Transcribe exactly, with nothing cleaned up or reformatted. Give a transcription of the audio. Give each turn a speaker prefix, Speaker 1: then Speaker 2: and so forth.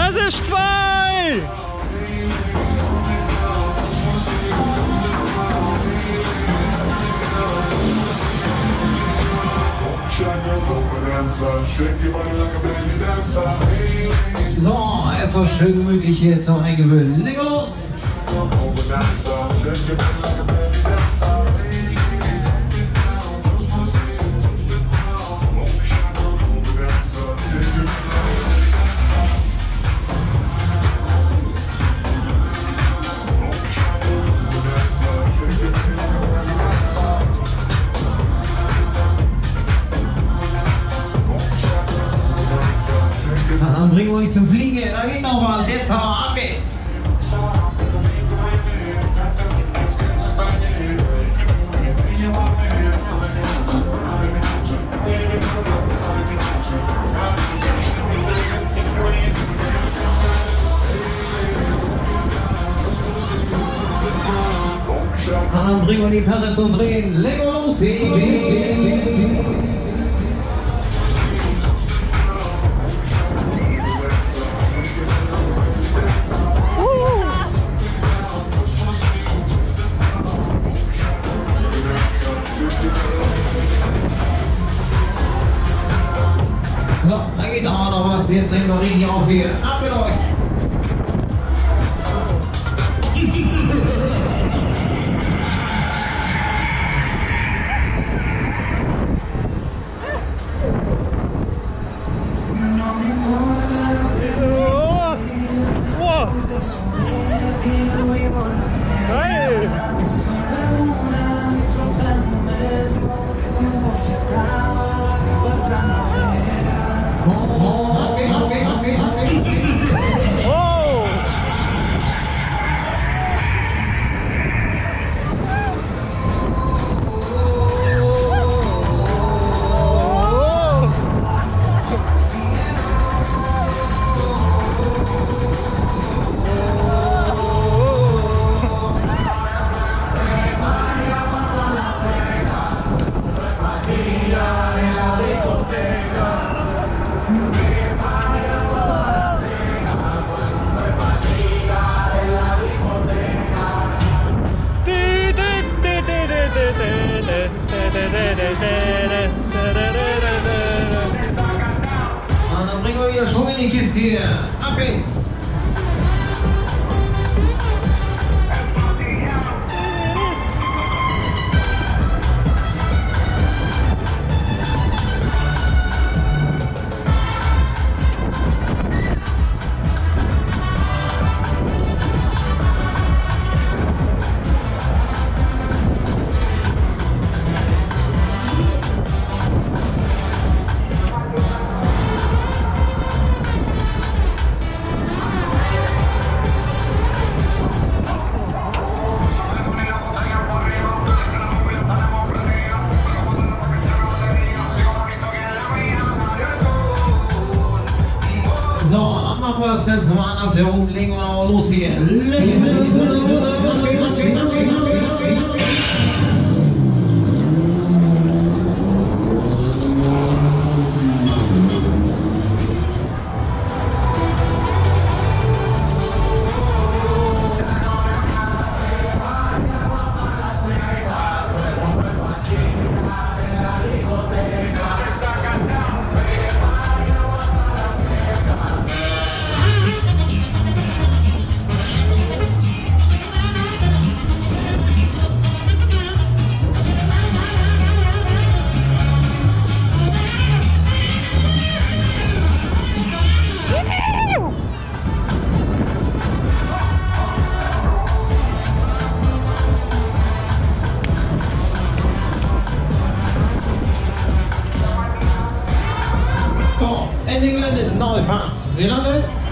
Speaker 1: Das ist zwei!
Speaker 2: So, erstmal schön gemütlich hier zum Eingewöhnen. Legen wir los! Dann bringen wir euch zum Fliegen. Da geht noch was. Jetzt aber ab geht's. Dann bringen wir die Perre zum Drehen. Lego los! So, da geht auch noch was. Jetzt sind wir richtig auf hier. Ab mit euch! Und dann bringen wir wieder Schwung in die Kiste hier. Ab geht's! So, dann machen wir das Ganze mal anders herum, legen wir auch los hier. Ending landed, neue Fahrt. Wir landen.